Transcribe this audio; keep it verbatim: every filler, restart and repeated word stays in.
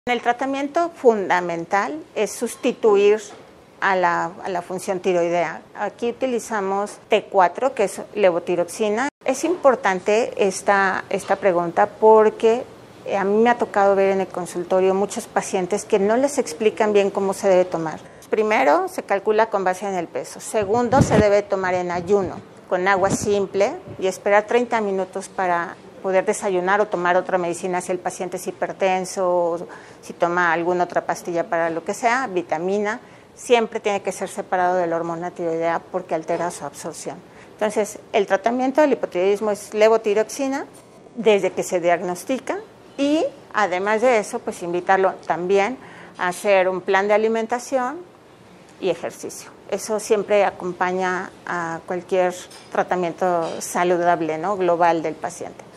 El tratamiento fundamental es sustituir a la, a la función tiroidea. Aquí utilizamos T cuatro, que es levotiroxina. Es importante esta, esta pregunta porque a mí me ha tocado ver en el consultorio muchos pacientes que no les explican bien cómo se debe tomar. Primero, se calcula con base en el peso. Segundo, se debe tomar en ayuno, con agua simple y esperar treinta minutos para poder desayunar o tomar otra medicina si el paciente es hipertenso o si toma alguna otra pastilla para lo que sea, vitamina. Siempre tiene que ser separado de la hormona tiroidea porque altera su absorción. Entonces, el tratamiento del hipotiroidismo es levotiroxina desde que se diagnostica y además de eso, pues invitarlo también a hacer un plan de alimentación y ejercicio. Eso siempre acompaña a cualquier tratamiento saludable, ¿no?, global del paciente.